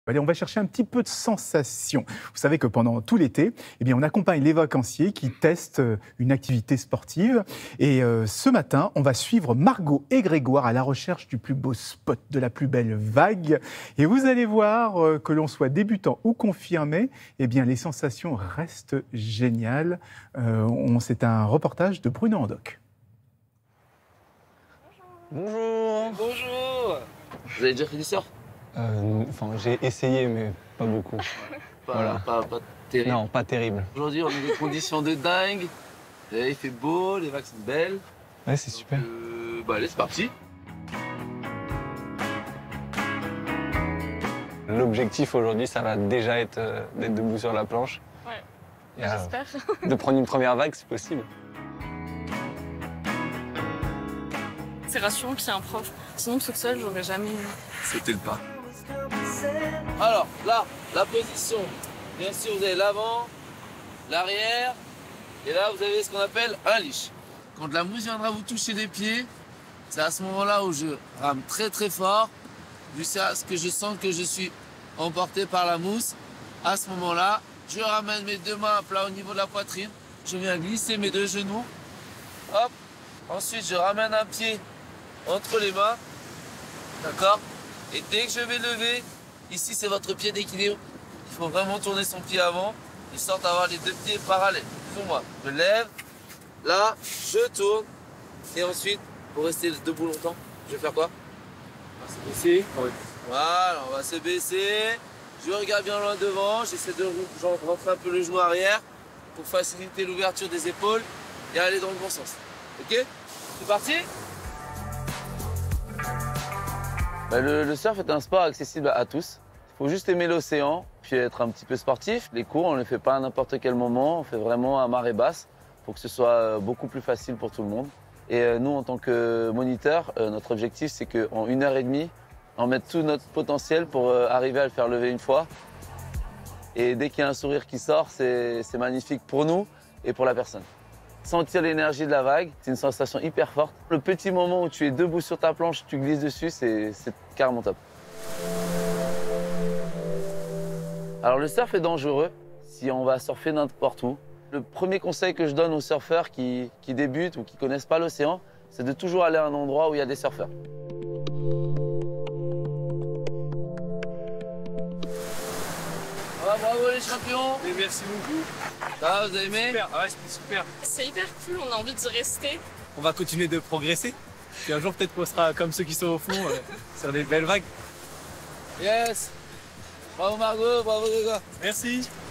Allez, on va chercher un petit peu de sensation. Vous savez que pendant tout l'été, on accompagne les vacanciers qui testent une activité sportive. Et ce matin, on va suivre Margot et Grégoire à la recherche du plus beau spot, de la plus belle vague. Et vous allez voir que l'on soit débutant ou confirmé, les sensations restent géniales. C'est un reportage de Bruno Andoc. Bonjour. Bonjour. Vous avez déjà fait du surf? J'ai essayé, mais pas beaucoup. Pas terrible. Non, pas terrible. Aujourd'hui, on a des conditions de dingue. Et il fait beau, les vagues sont belles. Ouais, c'est super. Allez, c'est parti. L'objectif aujourd'hui, ça va déjà être d'être debout sur la planche. Ouais, Et, j'espère. de prendre une première vague, c'est possible. C'est rassurant qu'il y ait un prof. Sinon, toute seule, j'aurais jamais... C'était le pas. Alors, là, la position. Bien sûr, vous avez l'avant, l'arrière. Et là, vous avez ce qu'on appelle un leash. Quand la mousse viendra vous toucher les pieds, c'est à ce moment-là où je rame très très fort. Jusqu'à ce que je sente que je suis emporté par la mousse. À ce moment-là, je ramène mes deux mains à plat au niveau de la poitrine. Je viens glisser mes deux genoux. Hop. Ensuite, je ramène un pied entre les mains. D'accord? Et dès que je vais lever, ici c'est votre pied d'équilibre. Il faut vraiment tourner son pied avant, histoire d'avoir les deux pieds parallèles. Pour moi, je lève, là, je tourne. Et ensuite, pour rester debout longtemps, je vais faire quoi? On va se baisser. Voilà, on va se baisser. Je regarde bien loin devant, j'essaie de rentrer un peu le genou arrière pour faciliter l'ouverture des épaules et aller dans le bon sens. Ok? C'est parti? Le surf est un sport accessible à tous. Il faut juste aimer l'océan, puis être un petit peu sportif. Les cours, on ne les fait pas à n'importe quel moment, on fait vraiment à marée basse pour que ce soit beaucoup plus facile pour tout le monde. Et nous, en tant que moniteurs, notre objectif, c'est qu'en 1h30, on mette tout notre potentiel pour arriver à le faire lever une fois. Et dès qu'il y a un sourire qui sort, c'est magnifique pour nous et pour la personne. Sentir l'énergie de la vague, c'est une sensation hyper forte. Le petit moment où tu es debout sur ta planche, tu glisses dessus, c'est carrément top. Alors le surf est dangereux si on va surfer n'importe où. Le premier conseil que je donne aux surfeurs qui débutent ou qui ne connaissent pas l'océan, c'est de toujours aller à un endroit où il y a des surfeurs. Ah, bravo les champions! Et merci beaucoup. Ça va, vous avez aimé? Super, ah ouais, c'était super. C'est hyper cool, on a envie d'y rester. On va continuer de progresser. Puis un jour, peut-être qu'on sera comme ceux qui sont au fond, sur des belles vagues. Yes! Bravo Margot, bravo les gars! Merci.